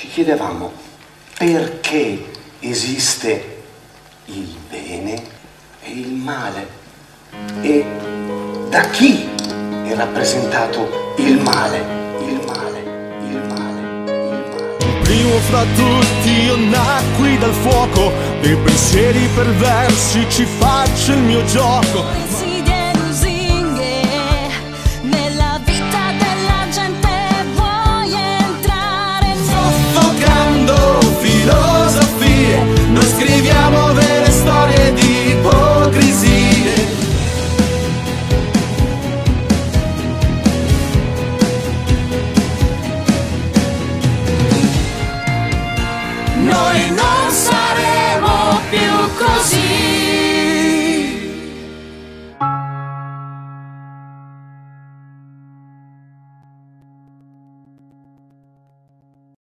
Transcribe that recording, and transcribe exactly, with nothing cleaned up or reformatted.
ci chiedevamo perché esiste il bene e il male e da chi è rappresentato il male, il male, il male, il male. Primo fra tutti io nacqui dal fuoco, dei pensieri perversi ci faccio il mio gioco.